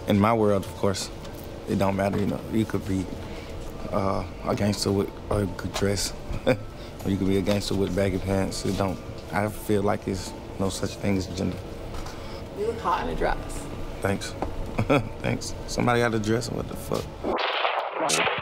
In my world, of course, it don't matter, you know. You could be a gangster with a good dress, or you could be a gangster with baggy pants. It don't, I feel like it's no such thing as gender. You look hot in a dress. Thanks. Thanks. Somebody got to dress, what the fuck?